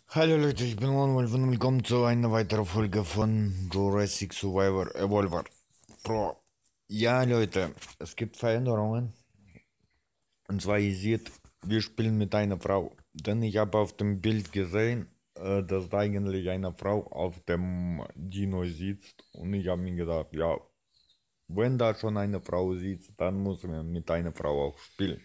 Hallo Leute, ich bin Manuel und willkommen zu einer weiteren Folge von Jurassic Survivor Evolver Pro. Ja Leute, es gibt Veränderungen. Und zwar, ihr seht, wir spielen mit einer Frau. Denn ich habe auf dem Bild gesehen, dass da eigentlich eine Frau auf dem Dino sitzt. Und ich habe mir gedacht, ja, wenn da schon eine Frau sitzt, dann muss man mit einer Frau auch spielen.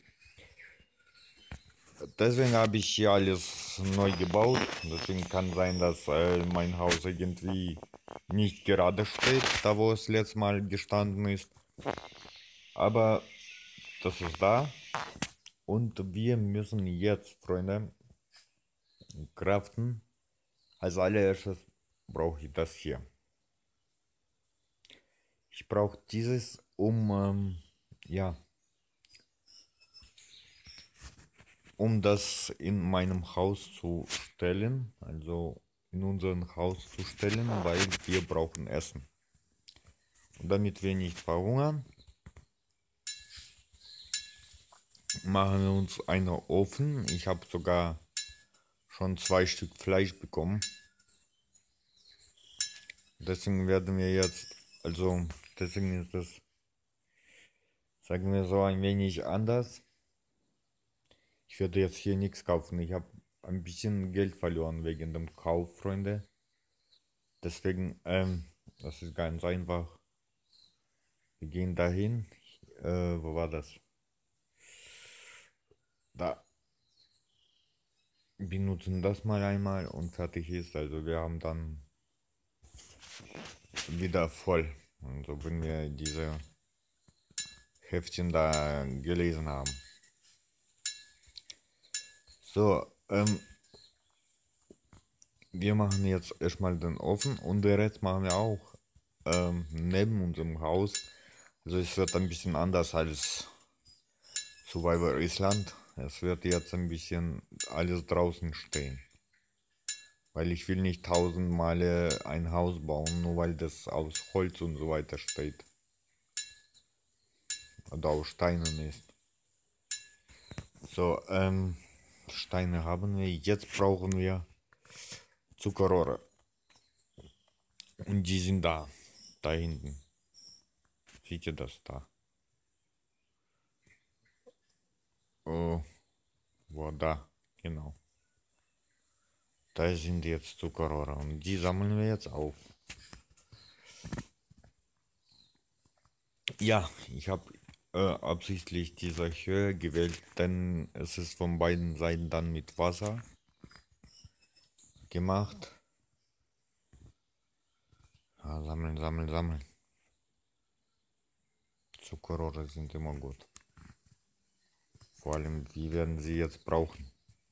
Deswegen habe ich hier alles neu gebaut. Deswegen kann sein, dass mein Haus irgendwie nicht gerade steht, da wo es letztes Mal gestanden ist. Aber das ist da. Und wir müssen jetzt, Freunde, craften. Als allererstes brauche ich das hier. Ich brauche dieses, ja, um das in meinem Haus zu stellen. Also in unserem Haus zu stellen, weil wir brauchen Essen. Und damit wir nicht verhungern, machen wir uns einen Ofen. Ich habe sogar schon 2 Stück Fleisch bekommen. Deswegen werden wir jetzt, also deswegen ist das, sagen wir so, ein wenig anders. Ich werde jetzt hier nichts kaufen. Ich habe ein bisschen Geld verloren wegen dem Kauf, Freunde. Deswegen, das ist ganz einfach. Wir gehen dahin. Wo war das? Da. Benutzen das mal einmal und fertig ist. Also wir haben dann wieder voll. Also wenn wir diese Heftchen da gelesen haben. So, wir machen jetzt erstmal den Ofen und den Rest machen wir auch neben unserem Haus. Also es wird ein bisschen anders als Survivor Island. Es wird jetzt ein bisschen alles draußen stehen. Weil ich will nicht 1000 Male ein Haus bauen, nur weil das aus Holz und so weiter steht. Oder aus Steinen ist. So, Steine haben wir. Jetzt brauchen wir Zuckerrohre. Und die sind da. Da hinten. Seht ihr das da? Oh, wo da? Genau. Da sind jetzt Zuckerrohre. Und die sammeln wir jetzt auf. Ja, ich habe absichtlich diese Höhe gewählt, denn es ist von beiden Seiten dann mit Wasser gemacht. Ja, sammeln, sammeln, sammeln. Zuckerrohre sind immer gut. Vor allem, wie werden sie jetzt brauchen?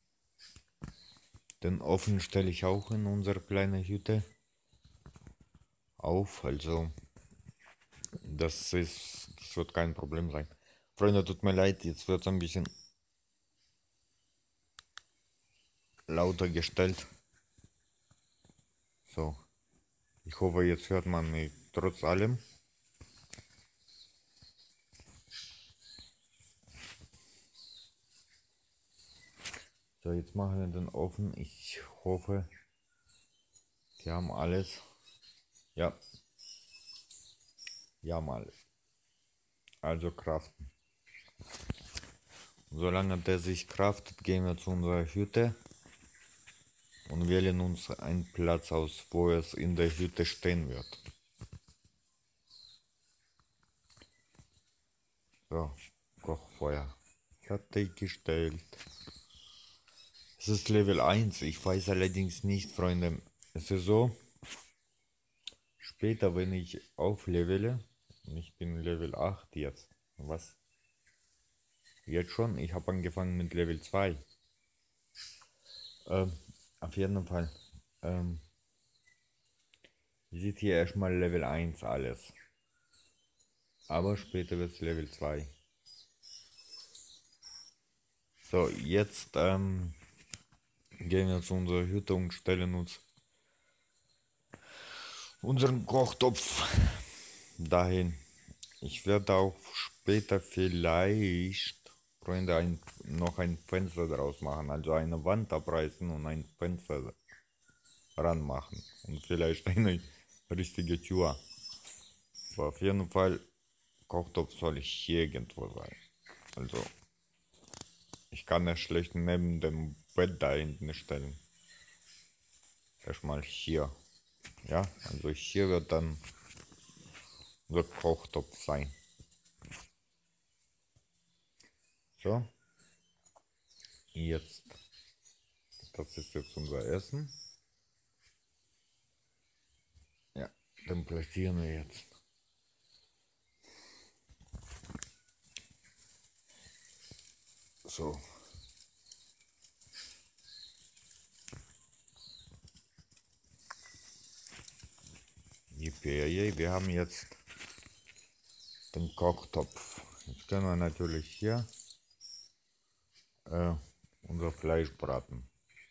Den Ofen stelle ich auch in unsere kleine Hütte auf, also das wird kein Problem sein. Freunde, tut mir leid, jetzt wird es ein bisschen lauter gestellt. So, ich hoffe, jetzt hört man mich trotz allem. So, jetzt machen wir den Ofen. Ich hoffe, die haben alles. Ja, ja mal. Also craften. Solange der sich craftet, gehen wir zu unserer Hütte und wählen uns einen Platz aus, wo es in der Hütte stehen wird. So, Kochfeuer. Fertiggestellt. Es ist Level 1. Ich weiß allerdings nicht, Freunde. Es ist so, später, wenn ich auflevele, und ich bin Level 8 jetzt. Was? Jetzt schon? Ich habe angefangen mit Level 2. Ähm, auf jeden Fall. Ähm, Ihr seht hier erstmal Level 1 alles. Aber später wird es Level 2. So, jetzt gehen wir zu unserer Hütte und stellen uns unseren Kochtopf dahin. Ich werde auch später vielleicht, Freunde, noch ein Fenster draus machen. Also eine Wand abreißen und ein Fenster ranmachen. Und vielleicht eine richtige Tür. Aber auf jeden Fall, Kochtopf soll hier irgendwo sein. Also, ich kann es schlecht neben dem Bett da hinten stellen. Erstmal hier. Ja, also hier wird dann unser Kochtopf sein. So. Jetzt. Das ist jetzt unser Essen. Ja, den platzieren wir jetzt. So. Wir haben jetzt den Kochtopf. Jetzt können wir natürlich hier unser Fleisch braten.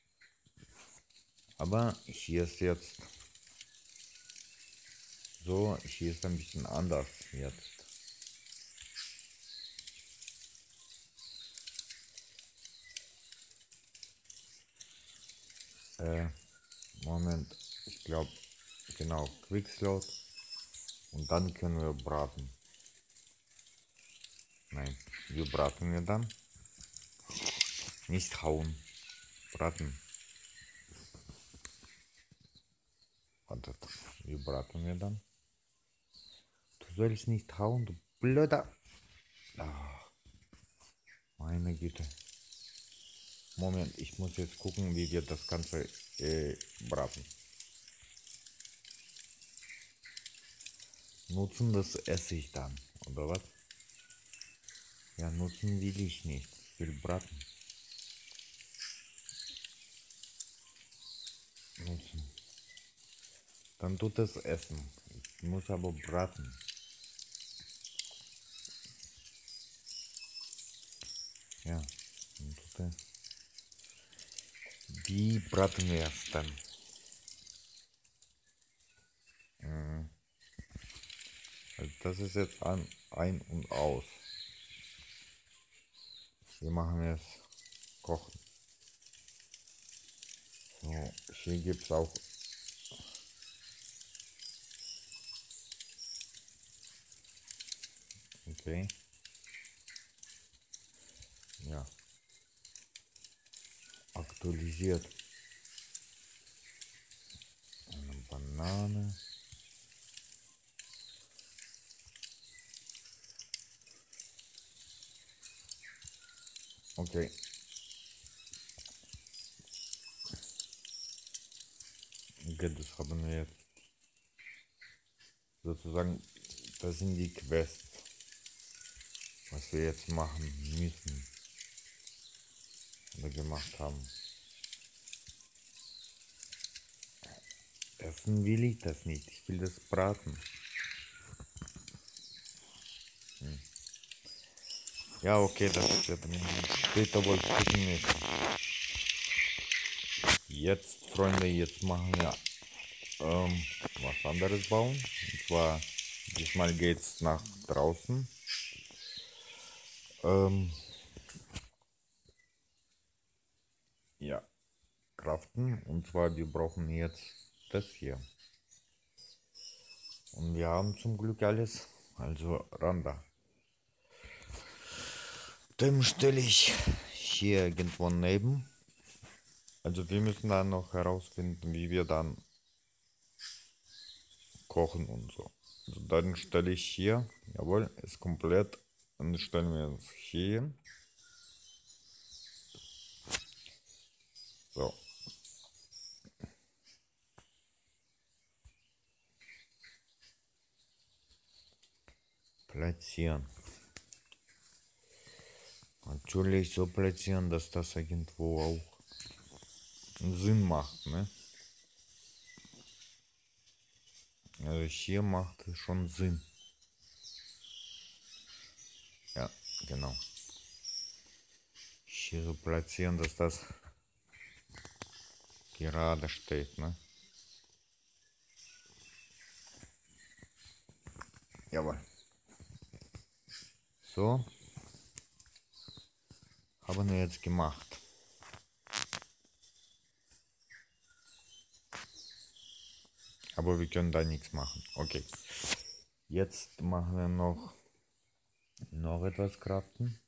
Aber hier ist jetzt so, hier ist ein bisschen anders jetzt. Moment, ich glaube, genau, Quickslot. Und dann können wir braten. Nein, wie braten wir dann? Nicht hauen, braten. Wartet, wie braten wir dann? Du sollst nicht hauen, du blöder. Ach, meine Güte. Moment, ich muss jetzt gucken, wie wir das Ganze braten. Nutzen, das esse ich dann, oder was? Ja, nutzen will ich nicht. Ich will braten. Nutzen. Dann tut es essen. Ich muss aber braten. Ja, dann tut er. Wie braten wir es dann? Also das ist jetzt ein und aus. Hier machen wir es kochen. So, hier gibt es auch okay. Ja. Aktualisiert. Eine Banane. Okay. Okay, das haben wir jetzt. Sozusagen, das sind die Quests, was wir jetzt machen müssen. Oder gemacht haben. Essen will ich das nicht. Ich will das braten. Ja, okay, das wird später wohl gucken. Jetzt, Freunde, jetzt machen wir was anderes bauen. Und zwar, diesmal geht's nach draußen. Ja, craften. Und zwar, wir brauchen jetzt das hier. Und wir haben zum Glück alles. Also Randa. Dem stelle ich hier irgendwo neben. Also wir müssen dann noch herausfinden, wie wir dann kochen und so. Also dann stelle ich hier, jawohl, ist komplett. Dann stellen wir uns hier hin. So. Platzieren. Natürlich so platzieren, dass das irgendwo auch Sinn macht, ne? Also hier macht es schon Sinn. Ja, genau. Hier so platzieren, dass das gerade steht, ne? Jawohl. So. haben wir jetzt gemacht. Aber wir können da nichts machen. Okay. Jetzt machen wir noch etwas craften.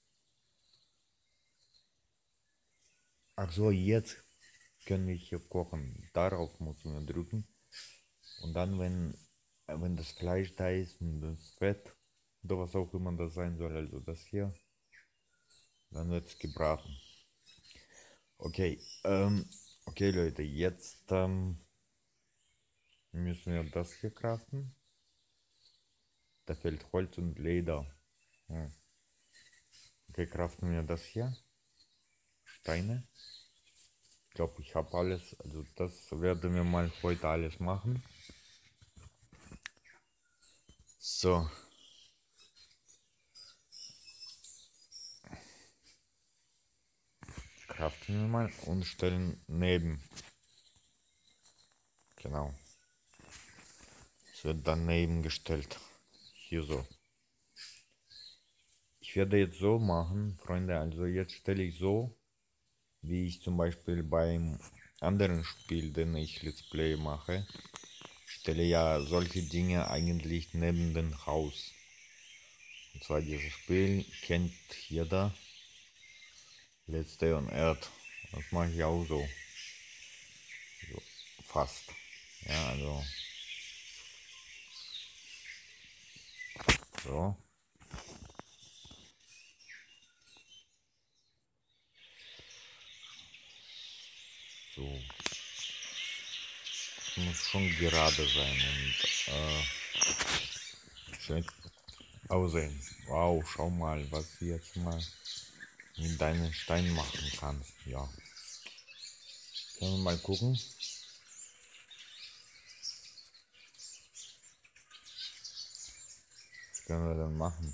Ach so, jetzt können wir hier kochen. Darauf müssen wir drücken. Und dann, wenn das Fleisch da ist und das Fett oder was auch immer das sein soll, also das hier, dann wird es gebraten. Okay, okay Leute, jetzt müssen wir das hier craften. Da fehlt Holz und Leder. Okay, craften wir das hier. Steine. Ich glaube, ich habe alles. Also das werden wir mal heute alles machen. So. Craften wir mal und stellen neben. Genau. Es wird daneben gestellt. Hier so. Ich werde jetzt so machen, Freunde. Also jetzt stelle ich so, wie ich zum Beispiel beim anderen Spiel, den ich Let's Play mache, stelle ja solche Dinge eigentlich neben dem Haus. Und zwar dieses Spiel kennt jeder. Let's Stay on Earth. Das mache ich auch so. So fast. Ja, also. So. So. Es muss schon gerade sein und schön aussehen. Wow, schau mal, was du jetzt mal mit deinen Steinen machen kannst. Ja. Können wir mal gucken. Was können wir dann machen?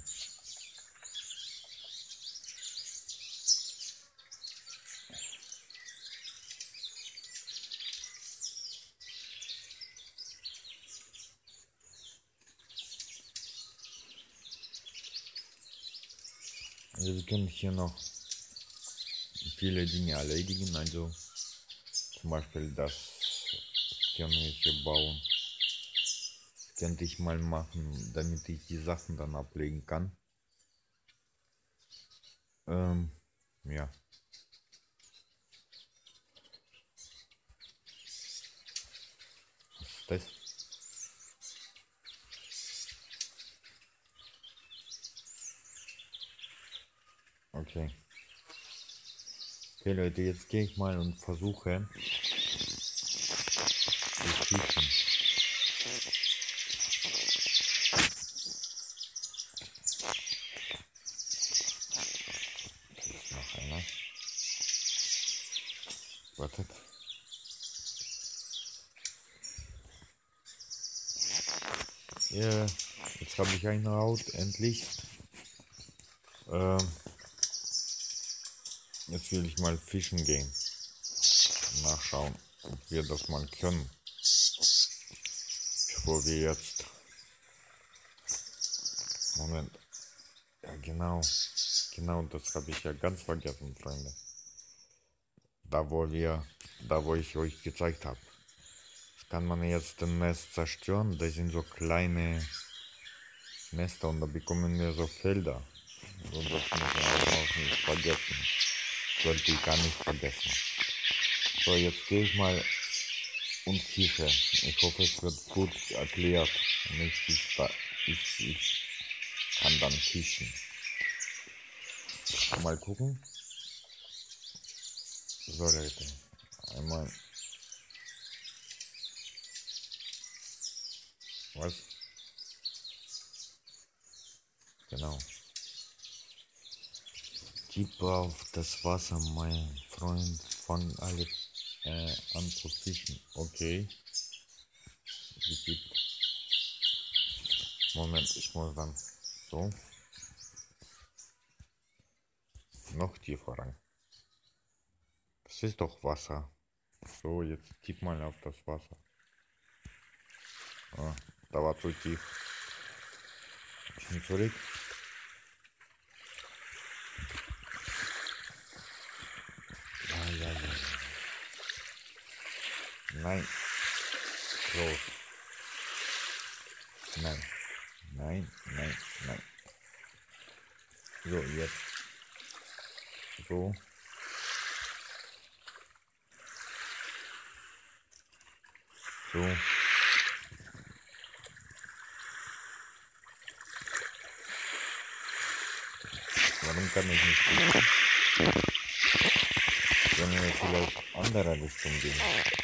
Also wir können hier noch viele Dinge erledigen. Also zum Beispiel das können wir hier bauen. Könnte ich mal machen, damit ich die Sachen dann ablegen kann. Ja. Was ist das? Okay. Okay Leute, jetzt gehe ich mal und versuche zu fischen. Okay, ist noch einer. Wartet. Ja, jetzt habe ich eine Haut, endlich. Jetzt will ich mal fischen gehen. Nachschauen, ob wir das mal können. Bevor wir jetzt... Moment. Ja, genau. Genau, das habe ich ja ganz vergessen, Freunde. Da wo ich euch gezeigt habe. Das kann man jetzt den Nest zerstören. Das sind so kleine Nester und da bekommen wir so Felder. Und das muss man auch nicht vergessen. Sollte ich gar nicht vergessen. So, jetzt gehe ich mal und fische. Ich hoffe, es wird gut erklärt. Und ich kann dann fischen. Mal gucken. So Leute, einmal. Was? Genau. Tippe auf das Wasser, mein Freund. Fangen alle an zu fischen. Okay. Moment, ich muss dann so. Noch tiefer rein. Das ist doch Wasser. So, jetzt tipp mal auf das Wasser. Ah, da war zu tief. Bisschen zurück. Nein. Raus. Nein. Nein, nein, nein. So, jetzt. So. So. Warum kann ich nicht fischen? Wenn wir vielleicht andere Richtung gehen.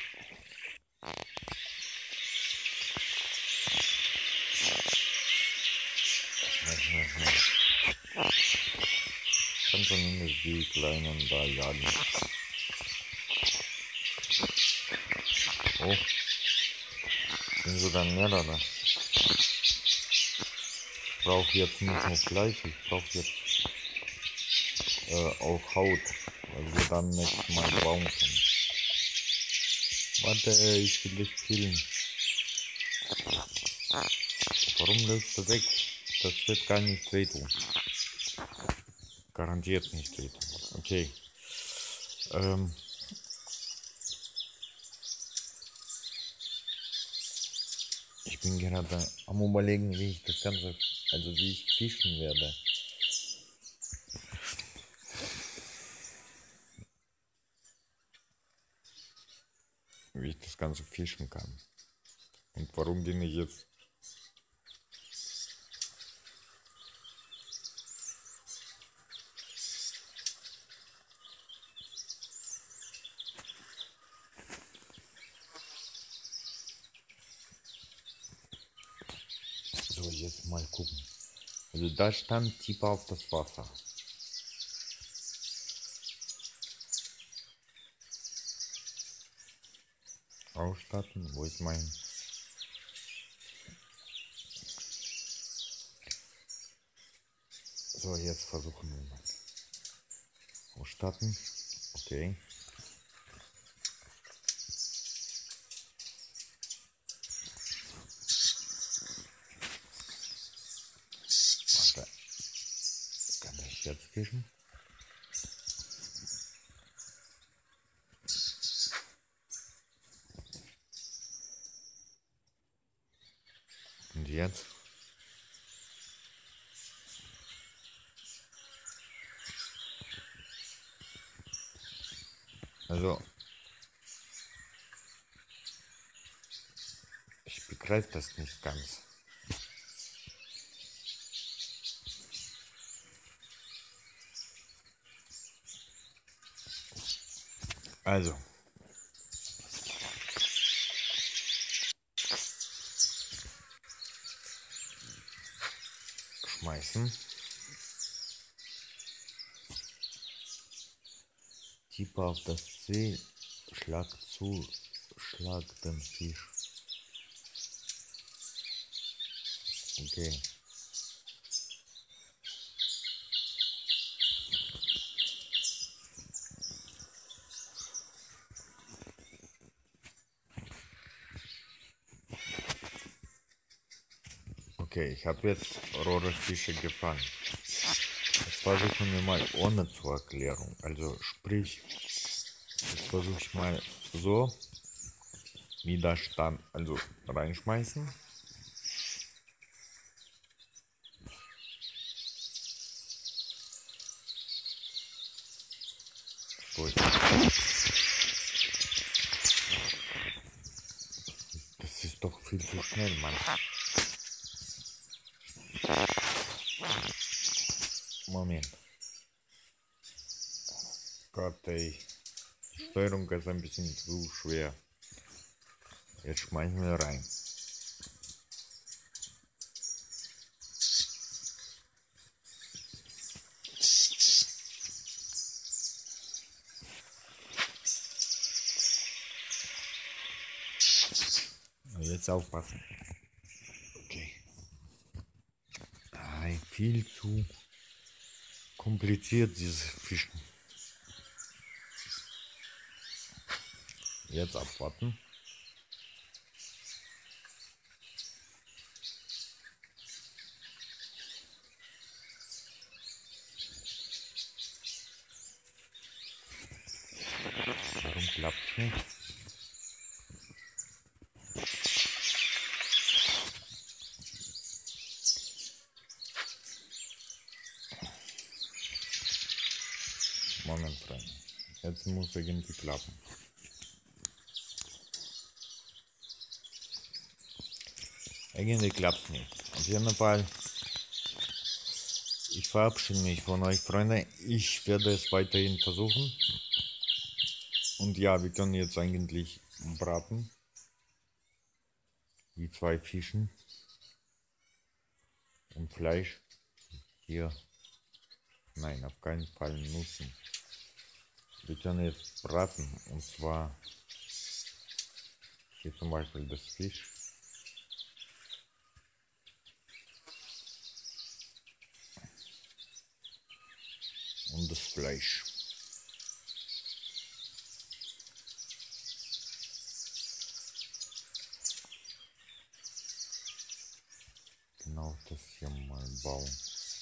Kann zumindest die kleinen da jagen. Oh, sind sogar mehrere. Ich brauche jetzt nicht nur Fleisch, ich brauche jetzt auch Haut, weil wir dann nächstes Mal bauen können. Warte, ich will dich killen. Warum läufst du weg? Das wird gar nicht wehtun. Garantiert nicht wehtun. Okay. Ich bin gerade am Überlegen, wie ich das Ganze, also wie ich fischen werde. Wie ich das Ganze fischen kann. Und warum bin ich jetzt so, jetzt mal gucken. Also da stand Tipper auf das Wasser. Ausstatten, wo ist mein... So, jetzt versuchen wir mal. Ausstatten, okay. Warte, kann ich jetzt fischen? Und jetzt? Also, ich begreife das nicht ganz. Also, schmeißen. Tipper auf das Ziel, schlag zu, schlag den Fisch. Okay. Okay, ich habe jetzt rohe Fische gefangen. Jetzt versuchen wir mal ohne zur Erklärung. Also sprich, jetzt versuche ich mal so Widerstand, also reinschmeißen. Durch. Das ist doch viel zu schnell, Mann. Moment. Gott, ey. Die Steuerung ist ein bisschen zu schwer. Jetzt schmeißen wir rein. Jetzt aufpassen. Okay. Nein, viel zu kompliziert dieses Fischen. Jetzt abwarten. Warum klappt es nicht? muss irgendwie klappen. Eigentlich klappt es nicht. Auf jeden Fall, ich verabschiede mich von euch, Freunde. Ich werde es weiterhin versuchen. Und ja, wir können jetzt eigentlich braten. Die 2 Fischen. Und Fleisch. Hier. Nein, auf keinen Fall nutzen. Wir können jetzt braten. Und zwar hier zum Beispiel das Fisch. Und das Fleisch. Genau das hier mal bauen.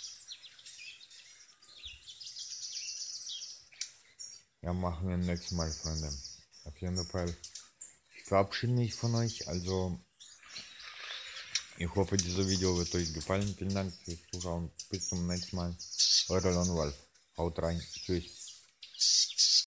Ja, machen wir nächstes Mal, Freunde. Auf jeden Fall. Ich verabschiede mich von euch. Also, ich hoffe, dieses Video wird euch gefallen. Vielen Dank fürs Zuschauen. Bis zum nächsten Mal. Euer Lone Wolf. Haut rein. Tschüss.